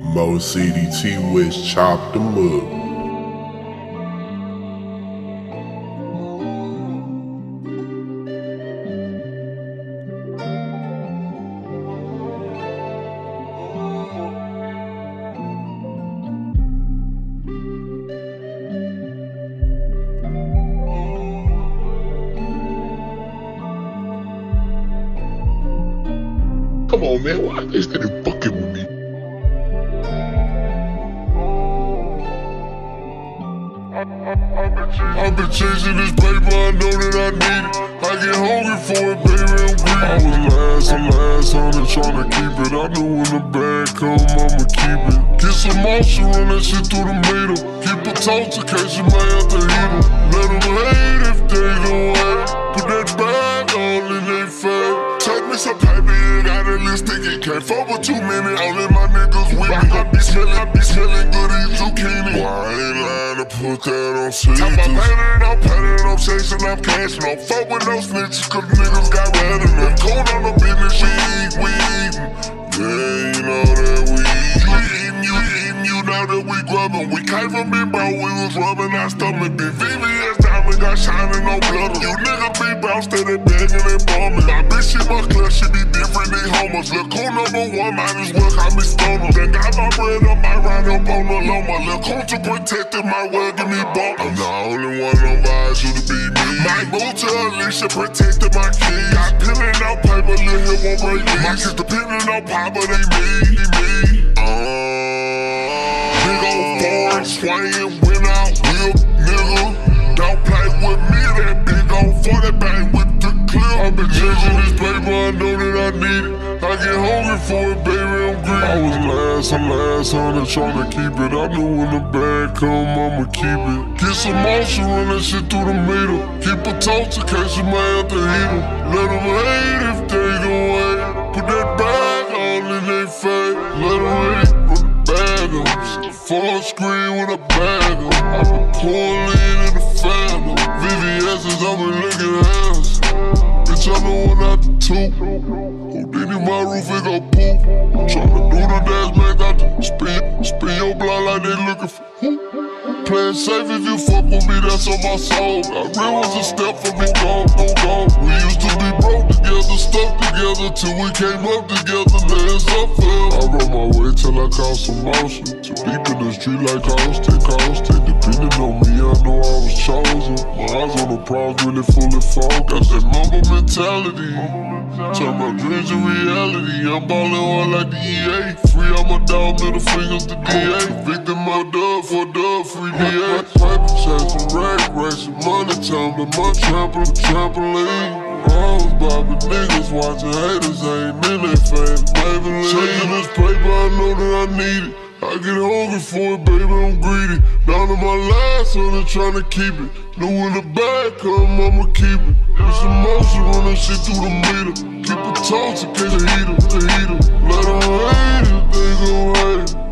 Mo CDT West chopped them up. Come on, man, why they steady fucking with me? I've been chasing this paper, I know that I need it. I get hungry for it, baby, I'm greedy. I'm last on it, tryna keep it. I knew when the bag come, I'ma keep it. Get some motion, run that shit through the meter. Keep a toast in case you may have to heat em. Let them hate if they gon' hate. Put that bag all in they face. Take me some paper, you got a little sticky. Can't fuck with too many, all of my niggas with me. I be smelling good as zucchini. Why I ain't lying to put that on serious? Talk about pattern, I'm chasing, I'm cashing. Don't fuck with no snitches, cause niggas got red in them. Cold on the business, we eatin'. Yeah, you know that we eatin'. You know that we grubbin'. We came from Big Bro, we was rubbing our stomach. Big VVS diamond got shining on blood. You niggas be brown, steady begging and bumming. My bitch, she my clutch, she be different than homers. Lil' cool #1, might as well call me stoner. Then got my bread up, might ride up on the low. My lil' cool to protect it, might well give me bump. I'm the only one on vibes who to be me. Might move to Alicia, protecting my keys. Got peeling out paper, lil' here won't break these. My kids depending on pop, but they me. Big ol' foreign swinging, went out, whip, nigga. Don't play with me, that big ol' 40 bang with the clip. I've been chasing this paper, I know that I need it. I get hungry for it, baby, I'm greedy. I'm last on it, tryna keep it. I knew when the bag come, I'ma keep it. Get some motion, run that shit through the meter. Keep a toast in case you may have to heat em. Let them hate if they gon' hate. Put that bag all in they face. Let them hate on the bag em. Full screen with a bag em. I been pouring in the phantom. VVS's, I been looking hands. Bitch, I'm the one out the two. Houdini, my roof, it gon' poop. Tryna do the dance, man, got to spin your block like they looking for who? Playing safe if you fuck with me, that's on my soul. Got real was a step for me, go. We used to be broke together, stuck together, till we came up together, let's up forever. I rode my way till I caught some motion. Too deep in the street like constant. Depending on me, I know I was chosen. My eyes on the prize, really fully focused. Got that mamba mentality. Turn my dreams to reality. I'm ballin' hard like the EA. Free all my dog, middle fingers to DA. Victim of dub for dub, free DA. Paper chase for racing money, tumbling my trampoline. I was bobbing niggas, watching haters, ain't in their face, Maybelline. Chasing this paper, I know that I need it. I get hungry for it, baby, I'm greedy. Down to my last on it, tryna keep it. Know when the bag come, I'ma keep it. Get some motion, run that shit through the meter. Keep a toast in case they heat em. Let them hate if they gon' hate.